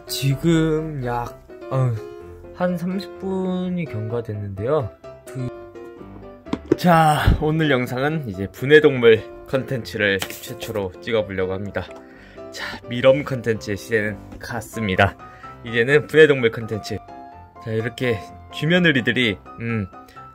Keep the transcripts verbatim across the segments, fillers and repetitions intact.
지금 약 어, 한 삼십 분이 경과됐는데요. 그... 자, 오늘 영상은 이제 분해동물 컨텐츠를 최초로 찍어보려고 합니다. 자, 미럼 컨텐츠의 시대는 갔습니다. 이제는 분해동물 컨텐츠. 자, 이렇게 쥐며느리들이 음,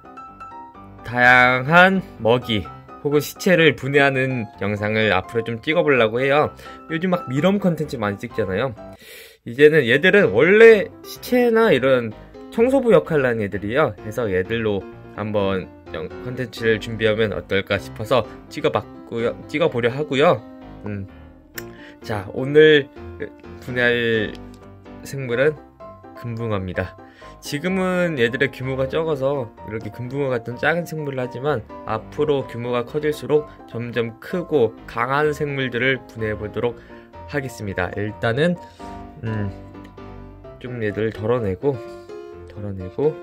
다양한 먹이 혹은 시체를 분해하는 영상을 앞으로 좀 찍어보려고 해요. 요즘 막 미럼 컨텐츠 많이 찍잖아요. 이제는 얘들은 원래 시체나 이런 청소부 역할을 하는 애들이에요. 그래서 얘들로 한번 컨텐츠를 준비하면 어떨까 싶어서 찍어봤고요, 찍어보려 하고요. 음. 자, 오늘 분해할 생물은 금붕어입니다. 지금은 얘들의 규모가 적어서 이렇게 금붕어 같은 작은 생물을 하지만 앞으로 규모가 커질수록 점점 크고 강한 생물들을 분해해 보도록 하겠습니다. 일단은 음, 좀 얘들 덜어내고 덜어내고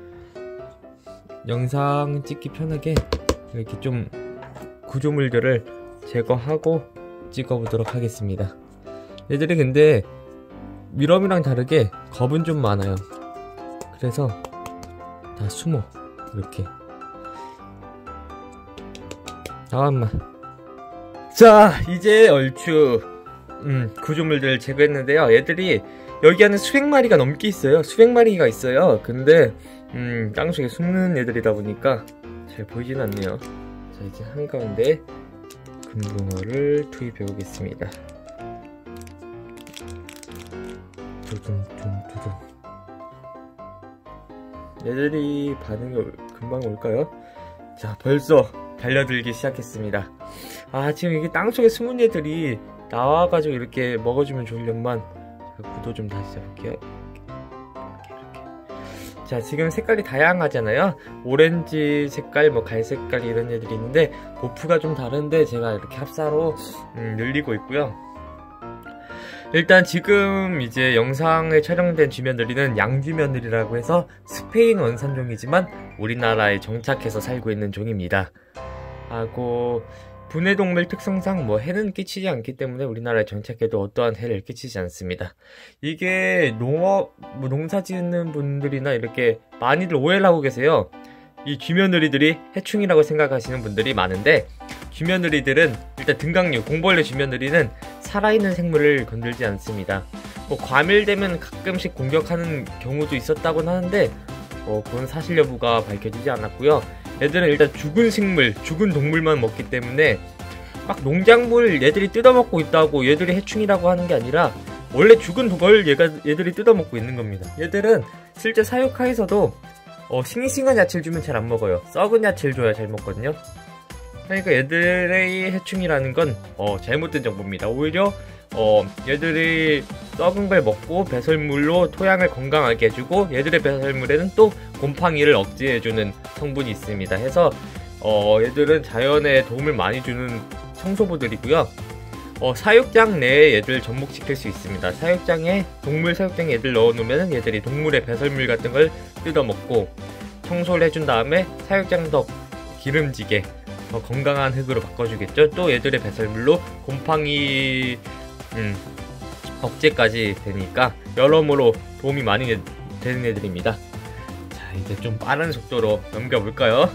영상 찍기 편하게 이렇게 좀 구조물들을 제거하고 찍어보도록 하겠습니다. 얘들이 근데 미럼이랑 다르게 겁은 좀 많아요. 그래서 다 숨어. 이렇게 잠깐만. 자, 이제 얼추 음, 구조물들을 제거했는데요. 얘들이 여기 안에 수백 마리가 넘게 있어요. 수백 마리가 있어요. 근데 음, 땅속에 숨는 애들이다 보니까 잘 보이진 않네요. 자, 이제 한가운데 금붕어를 투입해 보겠습니다. 두둥둥두둥. 얘들이 반응이 올, 금방 올까요? 자, 벌써 달려들기 시작했습니다. 아, 지금 이게 땅속에 숨은 애들이 나와가지고 이렇게 먹어주면 좋으련만. 구도 좀 다시 잡을게요. 이렇게, 이렇게. 자, 지금 색깔이 다양하잖아요. 오렌지 색깔, 뭐 갈색깔 이런 애들이 있는데 보프가 좀 다른데 제가 이렇게 합사로 음, 늘리고 있고요. 일단 지금 이제 영상에 촬영된 쥐며느리는 양쥐며느리라고 해서 스페인 원산종이지만 우리나라에 정착해서 살고 있는 종입니다. 하고 분해동물 특성상 뭐 해는 끼치지 않기 때문에 우리나라에 정착해도 어떠한 해를 끼치지 않습니다. 이게 농업, 뭐 농사 짓는 분들이나 이렇게 많이들 오해를 하고 계세요. 이 쥐며느리들이 해충이라고 생각하시는 분들이 많은데, 쥐며느리들은 일단 등각류, 공벌레 쥐며느리는 살아있는 생물을 건들지 않습니다. 뭐 과밀되면 가끔씩 공격하는 경우도 있었다고는 하는데 어, 그건 사실 여부가 밝혀지지 않았고요. 얘들은 일단 죽은 생물, 죽은 동물만 먹기 때문에 막 농작물 얘들이 뜯어먹고 있다고 얘들이 해충이라고 하는 게 아니라 원래 죽은 걸 얘가, 얘들이 뜯어먹고 있는 겁니다. 얘들은 실제 사육하에서도 어, 싱싱한 야채를 주면 잘 안 먹어요. 썩은 야채를 줘야 잘 먹거든요. 그러니까 얘들의 해충이라는 건 어, 잘못된 정보입니다. 오히려 어, 얘들이 썩은 걸 먹고 배설물로 토양을 건강하게 해주고 얘들의 배설물에는 또 곰팡이를 억제해주는 성분이 있습니다. 해서 어, 얘들은 자연에 도움을 많이 주는 청소부들이고요. 어, 사육장 내에 얘들 접목시킬 수 있습니다. 사육장에, 동물 사육장에 얘들 넣어놓으면 얘들이 동물의 배설물 같은 걸 뜯어먹고 청소를 해준 다음에 사육장 더 기름지게 더 건강한 흙으로 바꿔주겠죠. 또 얘들의 배설물로 곰팡이 음, 억제까지 되니까 여러모로 도움이 많이 되는 애들입니다. 자, 이제 좀 빠른 속도로 넘겨볼까요?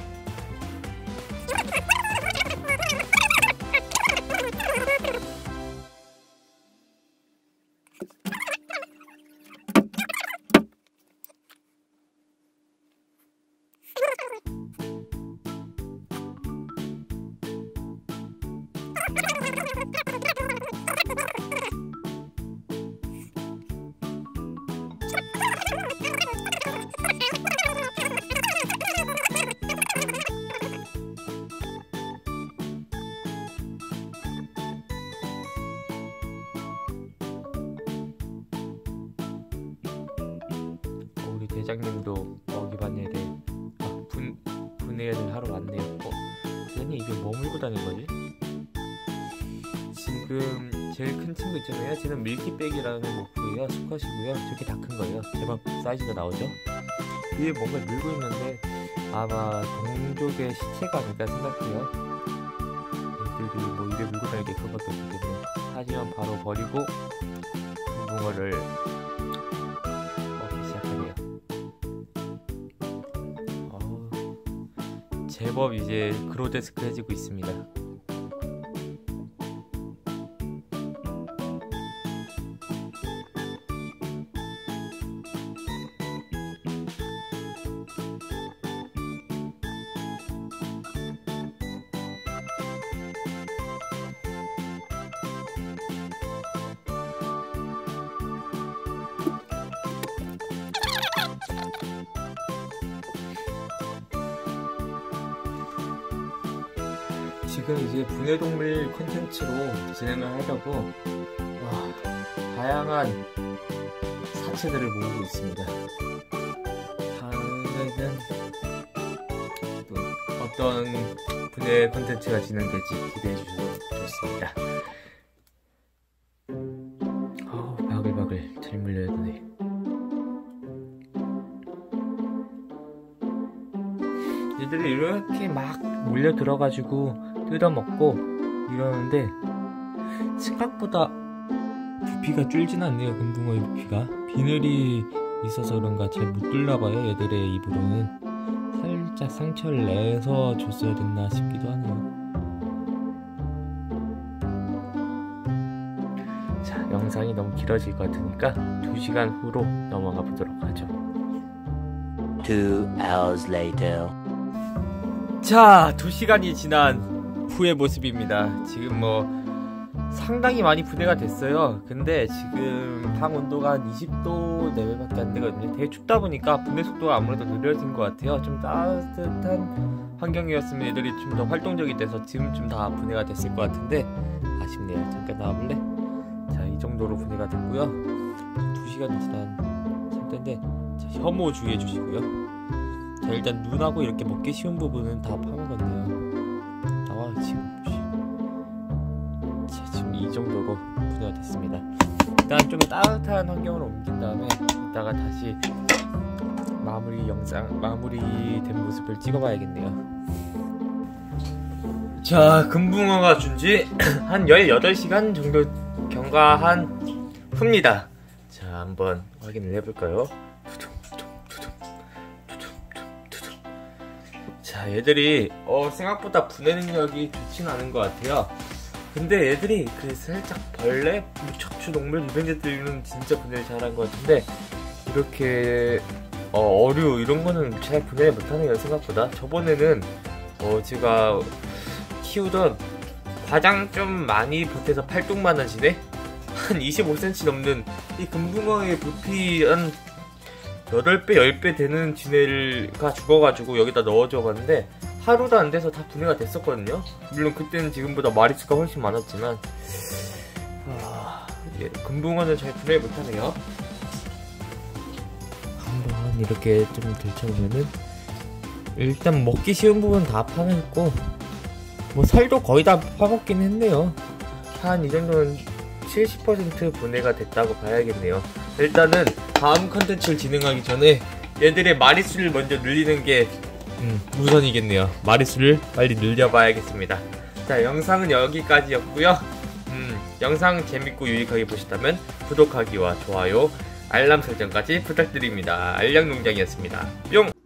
우리 대장님도 먹이 반일에 아, 분, 분해를 하러 왔네요. 어, 쟤는 입에 뭐 물고 다닌 거지? 지금 제일 큰 친구 있잖아요. 쟤는 밀키백이라는 모프예요. 수컷이고요. 저렇게 다 큰 거예요. 제법 사이즈가 나오죠? 뒤에 뭔가 물고 있는데 아마 동족의 시체가 아닐까 생각해요. 얘들이 뭐 입에 물고 다니게 그런 것도 없기 때문에. 하지만 바로 버리고 금붕어 금붕어를 먹기 시작하네요. 어, 제법 이제 그로데스크해지고 있습니다. 지금 이제 분해동물 콘텐츠로 진행을 하려고 와, 다양한 사체들을 모으고 있습니다. 다음에는 또 어떤 분해 콘텐츠가 진행될지 기대해 주셔도 좋습니다. 아우, 바글바글 잘 물려야 되네. 얘들이 이렇게 막 몰려 들어가지고 뜯어먹고 이러는데 생각보다 부피가 줄진 않네요. 금붕어의 부피가 비늘이 있어서 그런가 잘 못 뚫나봐요. 얘들의 입으로는 살짝 상처를 내서 줬어야 됐나 싶기도 하네요. 자, 영상이 너무 길어질 것 같으니까 두 시간 후로 넘어가 보도록 하죠. Two hours later. 자, 두 시간이 지난 후의 모습입니다. 지금 뭐 상당히 많이 분해가 됐어요. 근데 지금 방 온도가 한 이십 도 내외밖에 안 되거든요. 되게 춥다 보니까 분해 속도가 아무래도 느려진 것 같아요. 좀 따뜻한 환경이었으면 애들이 좀 더 활동적이 돼서 지금쯤 다 분해가 됐을 것 같은데 아쉽네요. 잠깐 나와볼래? 자, 이 정도로 분해가 됐고요. 두 시간이 지난 상태인데 자, 혐오 주의해 주시고요. 자, 일단 눈하고 이렇게 먹기 쉬운 부분은 다 파먹었네요. 나와 지금 자, 지금 이 정도로 분해가 됐습니다. 일단 좀 따뜻한 환경으로 옮긴 다음에 이따가 다시 마무리 영상 마무리된 모습을 찍어봐야겠네요. 자, 금붕어가 준지 한 열여덟 시간 정도 경과한 후입니다. 자, 한번 확인을 해볼까요? 자, 얘들이 어, 생각보다 분해 능력이 좋진 않은 것 같아요. 근데 얘들이 그 살짝 벌레, 척추, 동물 유병재들은 진짜 분해를 잘한 것 같은데 이렇게 어, 어류 이런 거는 잘 분해를 못하네요. 생각보다. 저번에는 어, 제가 키우던 가장 좀 많이 보태서 팔뚝만 하시네? 한 이십오 센티미터 넘는 이 금붕어의 부피 한 여덟 배, 십 배 되는 지네가 죽어가지고 여기다 넣어줘봤는데 하루도 안 돼서 다 분해가 됐었거든요. 물론 그때는 지금보다 마리수가 훨씬 많았지만 아, 예, 금붕어는 잘 분해 못하네요. 한번 이렇게 좀 들춰보면은 일단 먹기 쉬운 부분 다 파먹고 뭐 살도 거의 다 파먹긴 했네요. 한 이 정도는 칠십 퍼센트 분해가 됐다고 봐야겠네요. 일단은 다음 컨텐츠를 진행하기 전에 얘들의 마리수를 먼저 늘리는 게 음, 우선이겠네요. 마리수를 빨리 늘려봐야겠습니다. 자, 영상은 여기까지였고요. 음, 영상 재밌고 유익하게 보셨다면 구독하기와 좋아요, 알람 설정까지 부탁드립니다. 알량농장이었습니다. 뿅!